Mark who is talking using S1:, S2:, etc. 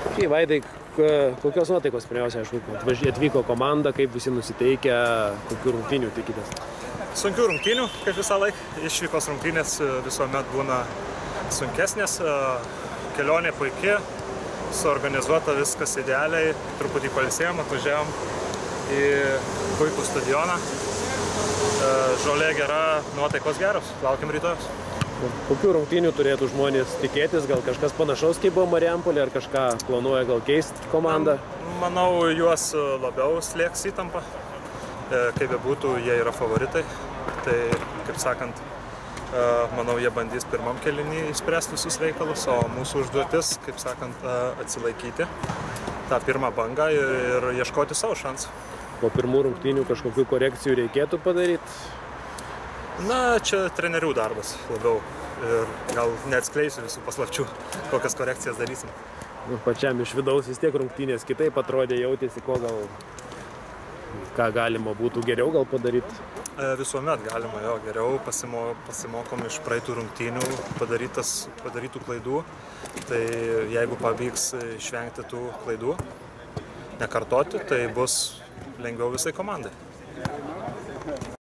S1: Vaidai, kokios nuotaikos pirmiausia, aišku, atvyko komanda, kaip visi nusiteikę, kokių rungtynių tikitės?
S2: Sunkių rungtynių, kaip visą laiką. Išvykos rungtynės visuomet būna sunkesnės. Kelionė puikia, suorganizuota viskas idealiai. Truputį pailsėjom, atvažiavom į puikų stadioną. Žolė gera, nuotaikos geros. Laukiam rytojus.
S1: Kokių rungtynių turėtų žmonės tikėtis? Gal kažkas panašaus, kaip buvo Marijampolė, ar kažką planuoja gal keisti komandą?
S2: Manau, juos labiau slėgs įtampa. Kaip bebūtų, jie yra favoritai. Tai, kaip sakant, manau, jie bandys pirmam kėliny išspręsti visus reikalus, o mūsų užduotis, kaip sakant, atsilaikyti tą pirmą bangą ir ieškoti savo šansų.
S1: Po pirmų rungtynių kažkokių korekcijų reikėtų padaryti?
S2: Na, čia trenerių darbas labiau ir gal neatskleisiu visų paslapčių, kokias korekcijas darysim.
S1: Pačiam iš vidaus vis tiek rungtynės kitaip atrodė, jautėsi, ką galima būtų geriau gal padaryti?
S2: Visuomet galima, geriau pasimokom iš praeitų rungtynių padarytų klaidų. Tai jeigu pavyks išvengti tų klaidų, nekartoti, tai bus lengviau visai komandai.